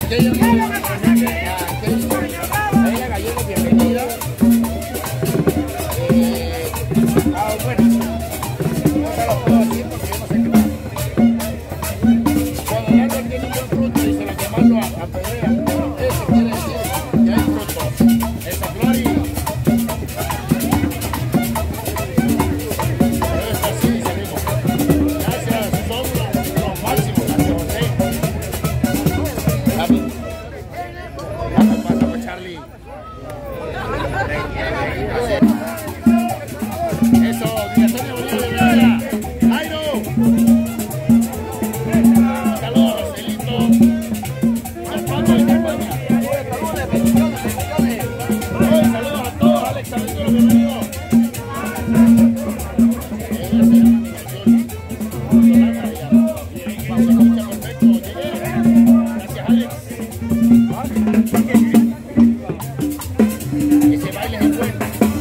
Gallego, bienvenida. Bueno, no se lo puedo decir porque yo no sé qué más. Cuando el árbol tiene un buen fruto y se lo llamarlo a pedrea, eso quiere decir que hay fruto. Esa flor y esto así salimos. Gracias, son los máximos, gracias José. Vamos, pásame Charlie. Eso, Antonio Bolívar de Villa. Jairo. Saludos, Roselito. Los Patos de España. Saludos, bendiciones. Saludos a todos. Alex Aventura, bienvenido. Perfecto. Gracias, Alex. Ese baile es bueno.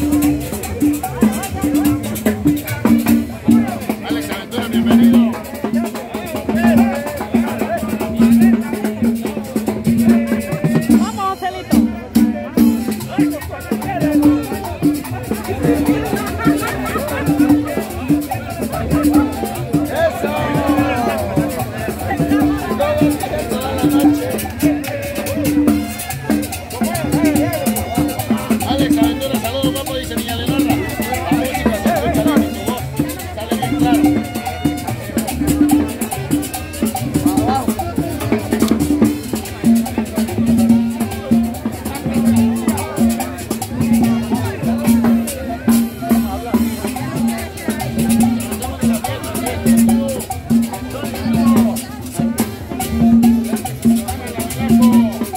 Alex Aventura, bienvenido. Vamos, Celito. Eso. Toda la noche. Alex Aventura, saludos, guapo, dice Niña Leonarda. La música se escucha bien y tu voz sale bien claro. Nos vemos en la fiesta,